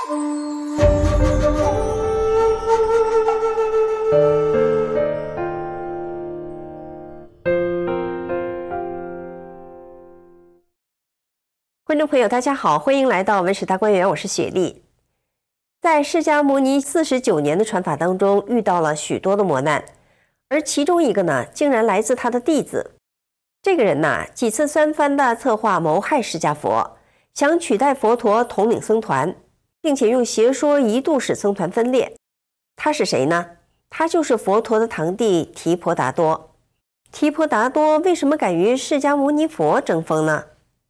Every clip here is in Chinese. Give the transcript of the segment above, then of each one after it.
观众朋友，大家好，欢迎来到文史大观园，我是雪莉。在释迦牟尼49年的传法当中，遇到了许多的磨难，而其中一个呢，竟然来自他的弟子。这个人呢，几次三番的策划谋害释迦佛，想取代佛陀统领僧团，并且用邪说一度使僧团分裂。他是谁呢？他就是佛陀的堂弟提婆达多。提婆达多为什么敢与释迦牟尼佛争锋呢？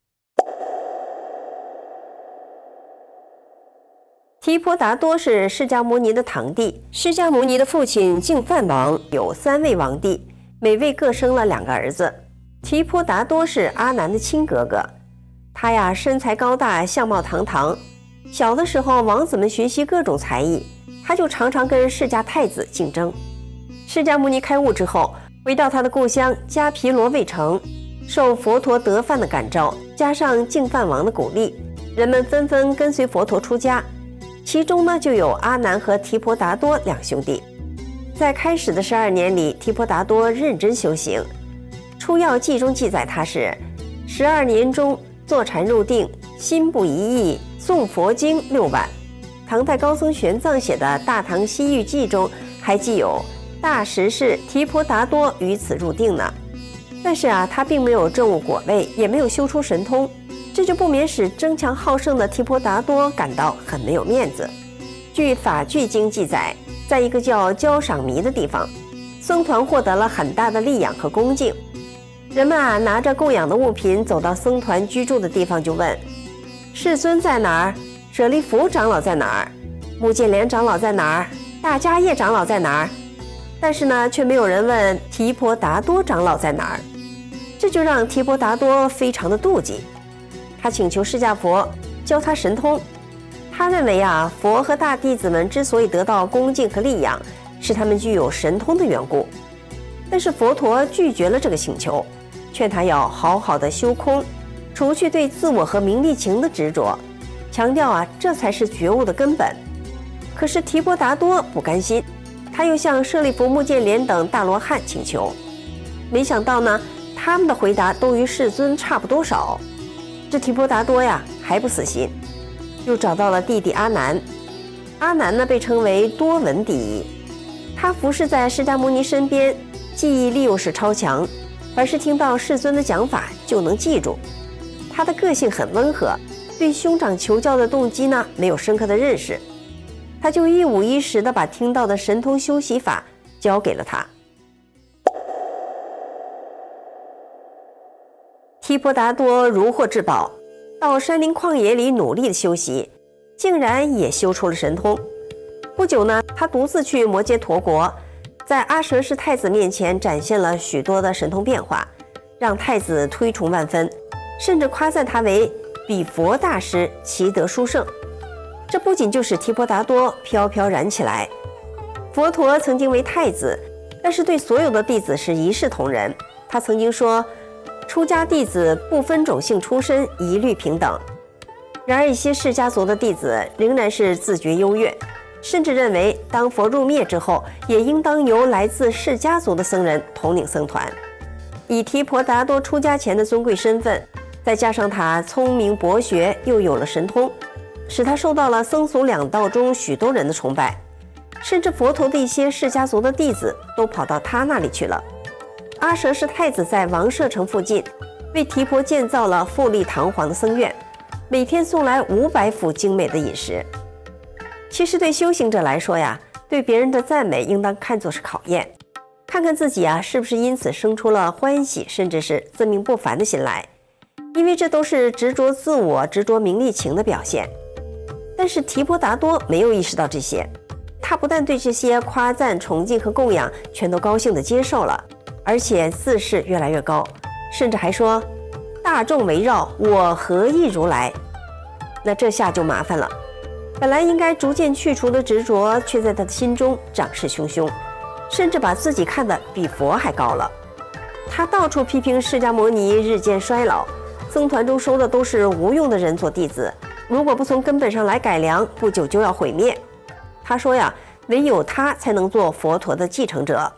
提婆达多是释迦牟尼的堂弟，释迦牟尼的父亲净饭王有3位王弟，每位各生了2个儿子。提婆达多是阿难的亲哥哥，他呀身材高大，相貌堂堂。小的时候，王子们学习各种才艺，他就常常跟释迦太子竞争。释迦牟尼开悟之后，回到他的故乡迦毗罗卫城，受佛陀得饭的感召，加上净饭王的鼓励，人们纷纷跟随佛陀出家。其中呢，就有阿难和提婆达多2兄弟。在开始的12年里，提婆达多认真修行。出要记中记载，他是12年中坐禅入定，心不移意，诵佛经6万。唐代高僧玄奘写的《大唐西域记》中还记有大实是提婆达多于此入定呢。但是他并没有证悟果位，也没有修出神通。这就不免使争强好胜的提婆达多感到很没有面子。据《法句经》记载，在一个叫焦赏弥的地方，僧团获得了很大的利养和恭敬。人们拿着供养的物品走到僧团居住的地方，就问：世尊在哪儿？舍利弗长老在哪儿？目犍连长老在哪儿？大迦叶长老在哪儿？但是呢，却没有人问提婆达多长老在哪儿。这就让提婆达多非常的妒忌。他请求释迦佛教他神通。他认为佛和大弟子们之所以得到恭敬和利养，是他们具有神通的缘故。但是佛陀拒绝了这个请求，劝他要好好的修空，除去对自我和名利情的执着，强调这才是觉悟的根本。可是提婆达多不甘心，他又向舍利弗、目犍连等大罗汉请求。没想到呢，他们的回答都与世尊差不多少。这提婆达多还不死心，又找到了弟弟阿难。阿难呢，被称为多闻第一，他服侍在释迦牟尼身边，记忆力又是超强，凡是听到世尊的讲法就能记住。他的个性很温和，对兄长求教的动机呢没有深刻的认识，他就一五一十的把听到的神通修习法教给了他。提婆达多如获至宝，到山林旷野里努力的修习，竟然也修出了神通。不久呢，他独自去摩揭陀国，在阿舍氏太子面前展现了许多的神通变化，让太子推崇万分，甚至夸赞他为比佛大师，其德殊胜。这不仅就使提婆达多飘飘然起来。佛陀曾经为太子，但是对所有的弟子是一视同仁。他曾经说，出家弟子不分种姓出身，一律平等。然而一些释迦族的弟子仍然是自觉优越，甚至认为当佛入灭之后，也应当由来自释迦族的僧人统领僧团。以提婆达多出家前的尊贵身份，再加上他聪明博学，又有了神通，使他受到了僧俗两道中许多人的崇拜，甚至佛陀的一些释迦族的弟子都跑到他那里去了。阿舍氏太子在王舍城附近为提婆建造了富丽堂皇的僧院，每天送来500府精美的饮食。其实对修行者来说对别人的赞美应当看作是考验，看看自己是不是因此生出了欢喜甚至是自命不凡的心来，因为这都是执着自我、执着名利情的表现。但是提婆达多没有意识到这些，他不但对这些夸赞、崇敬和供养全都高兴地接受了，而且自视越来越高，甚至还说大众围绕我何亦如来。那这下就麻烦了，本来应该逐渐去除的执着，却在他的心中长势汹汹，甚至把自己看得比佛还高了。他到处批评释迦牟尼日渐衰老，僧团中收的都是无用的人做弟子， 如果不从根本上来改良，不久就要毁灭。他说呀，唯有他才能做佛陀的继承者。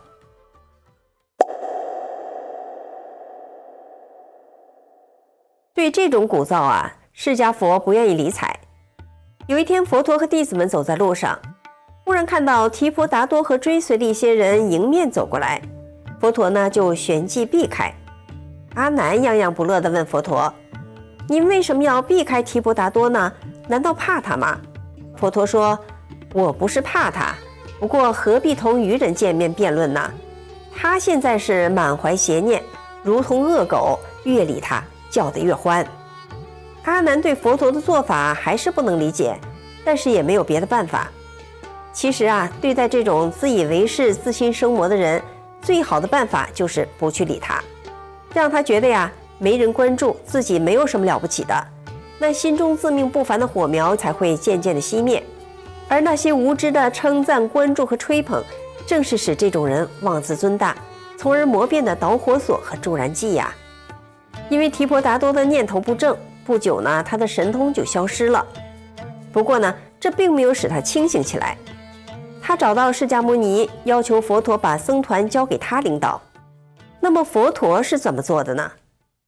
对这种鼓噪啊，释迦佛不愿意理睬。有一天，佛陀和弟子们走在路上，忽然看到提婆达多和追随的一些人迎面走过来，佛陀呢就旋即避开。阿难洋洋不乐地问佛陀：“您为什么要避开提婆达多呢？难道怕他吗？”佛陀说：“我不是怕他，不过何必同愚人见面辩论呢？他现在是满怀邪念，如同恶狗，越理他叫得越欢。”阿难对佛陀的做法还是不能理解，但是也没有别的办法。其实啊，对待这种自以为是、自心生魔的人，最好的办法就是不去理他，让他觉得呀，没人关注，自己没有什么了不起的，那心中自命不凡的火苗才会渐渐的熄灭。而那些无知的称赞、关注和吹捧，正是使这种人妄自尊大，从而磨变的导火索和助燃剂呀。因为提婆达多的念头不正，不久呢，他的神通就消失了。不过呢，这并没有使他清醒起来。他找到释迦牟尼，要求佛陀把僧团交给他领导。那么佛陀是怎么做的呢？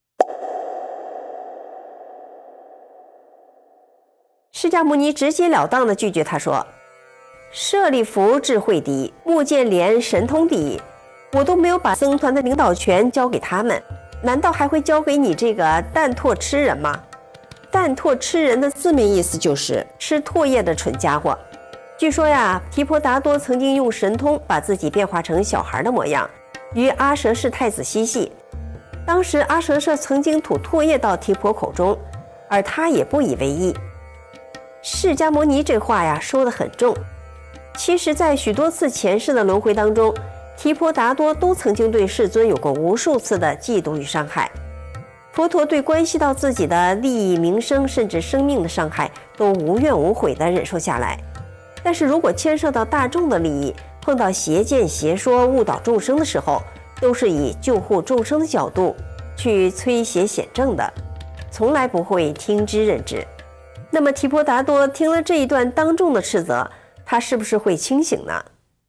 释迦牟尼直截了当地拒绝他说：“舍利弗智慧第一，目犍连神通第一，我都没有把僧团的领导权交给他们，难道还会交给你这个蛋唾吃人吗？”蛋唾吃人的字面意思就是吃唾液的蠢家伙。据说呀，提婆达多曾经用神通把自己变化成小孩的模样，与阿舍氏太子嬉戏。当时阿舍氏曾经吐唾液到提婆口中，而他也不以为意。释迦牟尼这话呀说得很重。其实在许多次前世的轮回当中，提婆达多都曾经对世尊有过无数次的嫉妒与伤害。佛陀对关系到自己的利益、名声甚至生命的伤害都无怨无悔地忍受下来，但是如果牵涉到大众的利益，碰到邪见邪说误导众生的时候，都是以救护众生的角度去摧邪显正的，从来不会听之任之。那么提婆达多听了这一段当众的斥责，他是不是会清醒呢？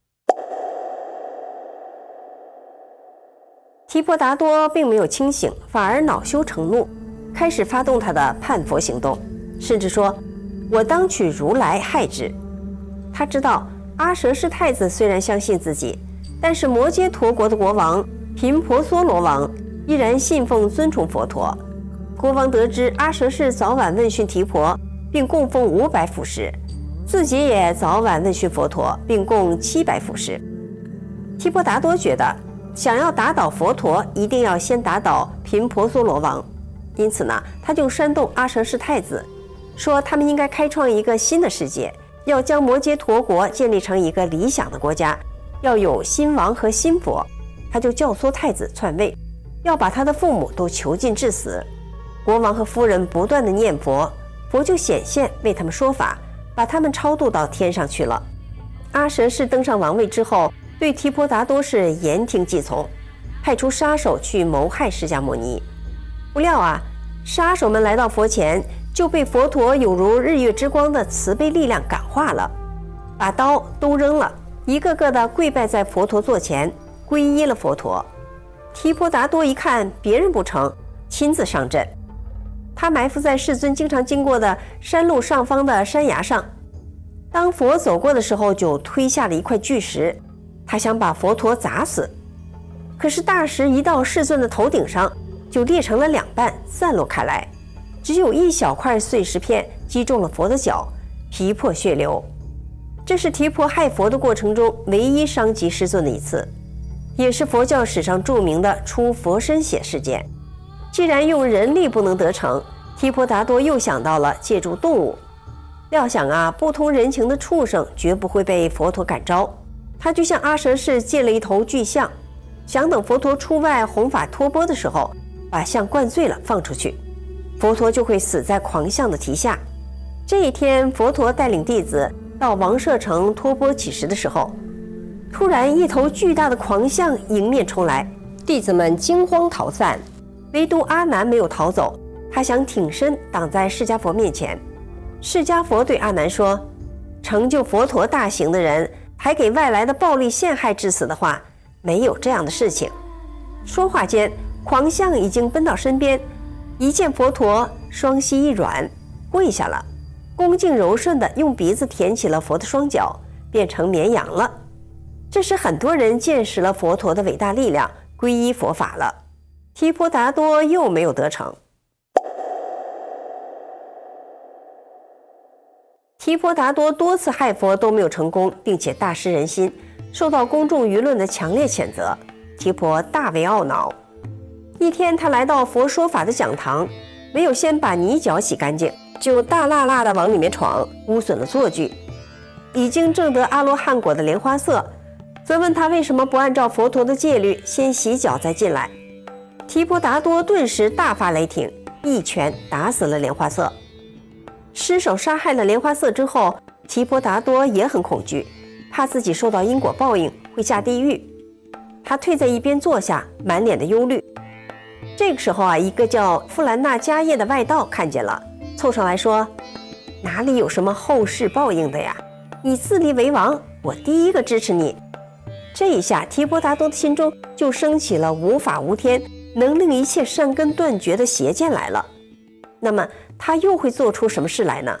提婆达多并没有清醒，反而恼羞成怒，开始发动他的叛佛行动，甚至说：“我当取如来害之。”他知道阿舍氏太子虽然相信自己，但是摩揭陀国的国王频婆娑罗王依然信奉尊崇佛陀。国王得知阿舍氏早晚问讯提婆，并供奉500辅食，自己也早晚问讯佛陀，并供700辅食。提婆达多觉得想要打倒佛陀，一定要先打倒频婆娑罗王，因此呢，他就煽动阿舍氏太子，说他们应该开创一个新的世界，要将摩揭陀国建立成一个理想的国家，要有新王和新佛。他就教唆太子篡位，要把他的父母都囚禁致死。国王和夫人不断地念佛，佛就显现为他们说法，把他们超度到天上去了。阿舍氏登上王位之后，对提婆达多是言听计从，派出杀手去谋害释迦牟尼。不料啊，杀手们来到佛前，就被佛陀有如日月之光的慈悲力量感化了，把刀都扔了，一个个的跪拜在佛陀座前，皈依了佛陀。提婆达多一看别人不成，亲自上阵。他埋伏在世尊经常经过的山路上方的山崖上，当佛走过的时候，就推下了一块巨石，他想把佛陀砸死。可是大石一到世尊的头顶上，就裂成了2半，散落开来，只有一小块碎石片击中了佛的脚，皮破血流。这是提婆害佛的过程中唯一伤及世尊的一次，也是佛教史上著名的出佛身血事件。既然用人力不能得逞，提婆达多又想到了借助动物。料想啊，不通人情的畜生绝不会被佛陀感召，他就向阿舍氏借了一头巨象，想等佛陀出外弘法托钵的时候，把象灌醉了放出去，佛陀就会死在狂象的蹄下。这一天，佛陀带领弟子到王舍城托钵乞食的时候，突然一头巨大的狂象迎面冲来，弟子们惊慌逃散，唯独阿难没有逃走，他想挺身挡在释迦佛面前。 释迦佛对阿难说：“成就佛陀大行的人，还给外来的暴力陷害致死的话，没有这样的事情。”说话间，狂象已经奔到身边，一见佛陀，双膝一软，跪下了，恭敬柔顺地用鼻子舔起了佛的双脚，变成绵羊了。这时，很多人见识了佛陀的伟大力量，皈依佛法了。提婆达多又没有得逞。提婆达多多次害佛都没有成功，并且大失人心，受到公众舆论的强烈谴责。提婆大为懊恼。一天，他来到佛说法的讲堂，没有先把泥脚洗干净，就大辣辣地往里面闯，污损了坐具。已经证得阿罗汉果的莲花色则问他为什么不按照佛陀的戒律先洗脚再进来。提婆达多顿时大发雷霆，一拳打死了莲花色。失手杀害了莲花色之后，提婆达多也很恐惧，怕自己受到因果报应会下地狱。他退在一边坐下，满脸的忧虑。这个时候一个叫富兰纳迦叶的外道看见了，凑上来说：“哪里有什么后世报应的呀？你自立为王，我第一个支持你。”这一下，提婆达多的心中就升起了无法无天，能令一切善根断绝的邪见来了。那么他又会做出什么事来呢？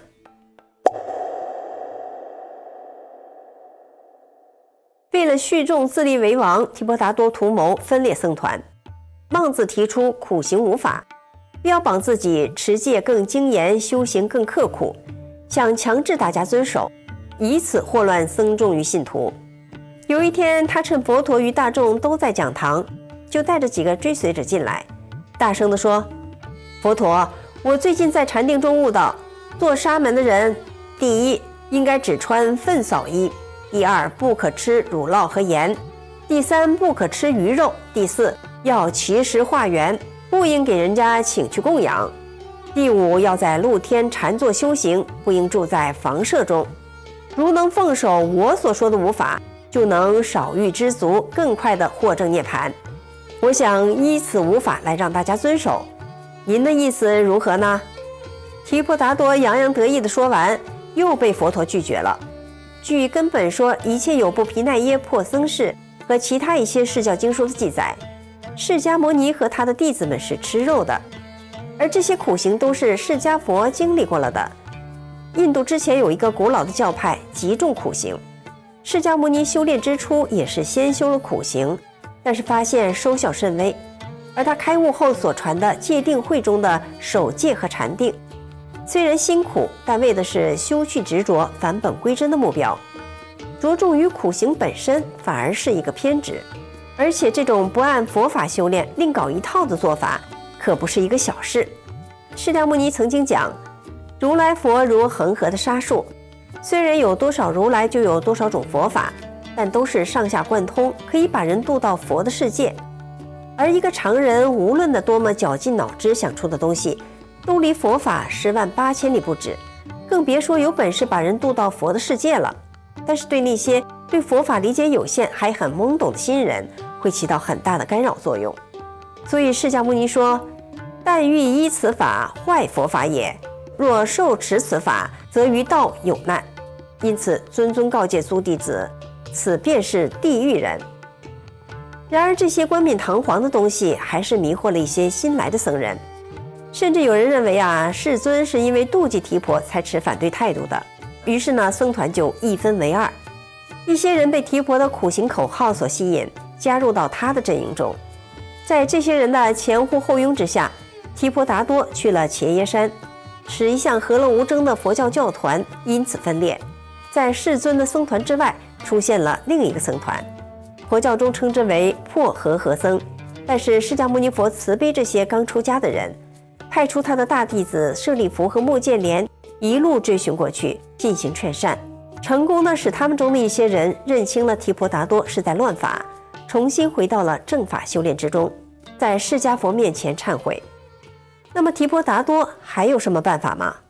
为了蓄众自立为王，提婆达多图谋分裂僧团。孟子提出苦行无法，标榜自己持戒更精严，修行更刻苦，想强制大家遵守，以此祸乱僧众与信徒。有一天，他趁佛陀与大众都在讲堂，就带着几个追随者进来，大声地说：“佛陀，我最近在禅定中悟到，做沙门的人，第一应该只穿粪扫衣，第二不可吃乳酪和盐，第三不可吃鱼肉，第四要齐食化缘，不应给人家请去供养，第五要在露天禅坐修行，不应住在房舍中。如能奉守我所说的五法，就能少欲知足，更快地获证涅槃。我想依此五法来让大家遵守，您的意思如何呢？”提婆达多洋洋得意地说完，又被佛陀拒绝了。据根本说一切有部毗奈耶破僧事和其他一些释教经书的记载，释迦牟尼和他的弟子们是吃肉的，而这些苦行都是释迦佛经历过了的。印度之前有一个古老的教派极重苦行，释迦牟尼修炼之初也是先修了苦行，但是发现收效甚微，而他开悟后所传的戒定慧中的守戒和禅定，虽然辛苦，但为的是修去执着，返本归真的目标。着重于苦行本身反而是一个偏执，而且这种不按佛法修炼，另搞一套的做法，可不是一个小事。释迦牟尼曾经讲，如来佛如恒河的沙数，虽然有多少如来就有多少种佛法，但都是上下贯通，可以把人渡到佛的世界。而一个常人无论的多么绞尽脑汁想出的东西，都离佛法108000里不止，更别说有本事把人渡到佛的世界了。但是对那些对佛法理解有限还很懵懂的新人，会起到很大的干扰作用。所以释迦牟尼说：“但欲依此法，坏佛法也；若受持此法，则于道有难。因此谆谆告诫诸弟子，此便是地狱人。”然而这些冠冕堂皇的东西还是迷惑了一些新来的僧人，甚至有人认为世尊是因为妒忌提婆才持反对态度的。于是呢，僧团就一分为二，一些人被提婆的苦行口号所吸引，加入到他的阵营中。在这些人的前呼后拥之下，提婆达多去了伽耶山，使一向和乐无争的佛教教团因此分裂。在世尊的僧团之外，出现了另一个僧团，佛教中称之为破和合僧。但是释迦牟尼佛慈悲这些刚出家的人，派出他的大弟子舍利弗和目犍连一路追寻过去，进行劝善，成功的使他们中的一些人认清了提婆达多是在乱法，重新回到了正法修炼之中，在释迦佛面前忏悔。那么提婆达多还有什么办法吗？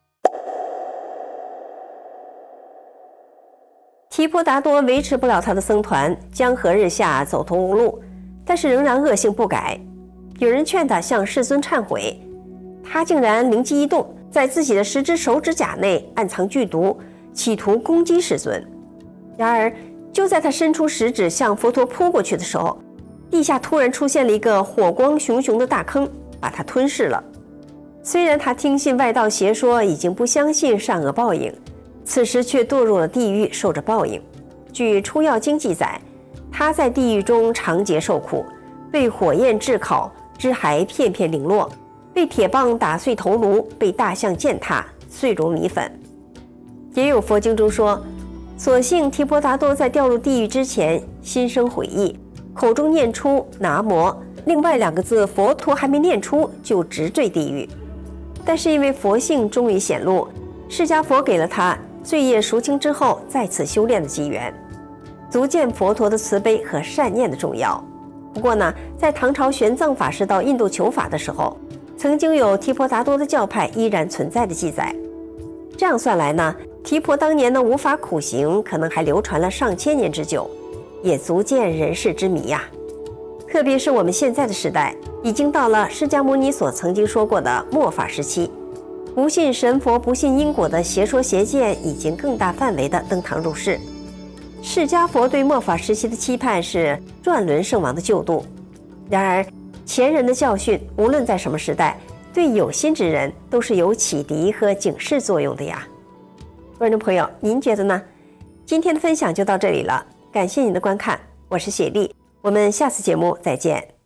提婆达多维持不了他的僧团，江河日下，走投无路，但是仍然恶性不改。有人劝他向世尊忏悔，他竟然灵机一动， 在自己的10只手指甲内暗藏剧毒，企图攻击世尊。然而，就在他伸出食指向佛陀扑过去的时候，地下突然出现了一个火光熊熊的大坑，把他吞噬了。虽然他听信外道邪说，已经不相信善恶报应，此时却堕入了地狱，受着报应。据《出药经》记载，他在地狱中长劫受苦，被火焰炙烤，肢骸片片零落，被铁棒打碎头颅，被大象践踏，碎如米粉。也有佛经中说，所幸提婆达多在掉入地狱之前心生悔意，口中念出南无，另外2个字佛陀还没念出就直坠地狱。但是因为佛性终于显露，释迦佛给了他罪业赎清之后再次修炼的机缘，足见佛陀的慈悲和善念的重要。不过呢，在唐朝玄奘法师到印度求法的时候，曾经有提婆达多的教派依然存在的记载。这样算来呢，提婆当年的无法苦行可能还流传了上千年之久，也足见人世之谜呀。特别是我们现在的时代，已经到了释迦牟尼所曾经说过的末法时期，不信神佛不信因果的邪说邪见已经更大范围的登堂入室。释迦佛对末法时期的期盼是转轮圣王的救度，然而前人的教训无论在什么时代，对有心之人都是有启迪和警示作用的呀。观众朋友，您觉得呢？今天的分享就到这里了，感谢您的观看，我是雪莉，我们下次节目再见。